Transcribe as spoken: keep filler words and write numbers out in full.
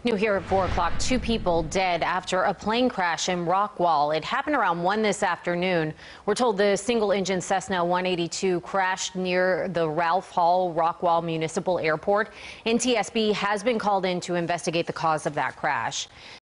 New here at four o'clock, two people dead after a plane crash in Rockwall. It happened around one this afternoon. We're told the single-engine Cessna one eighty-two crashed near the Ralph Hall Rockwall Municipal Airport. N T S B has been called in to investigate the cause of that crash.